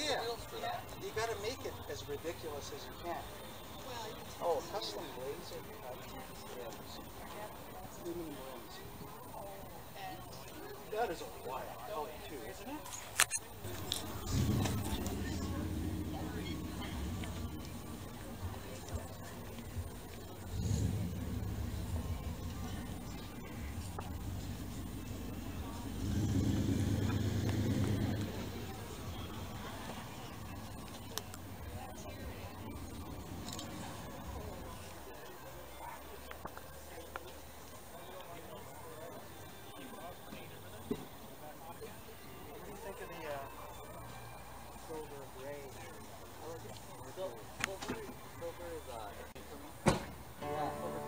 Yeah. You got to make it as ridiculous as you can. Oh, custom laser cut. Yeah. Aluminum rims. That is a wild color too, isn't it? Silver is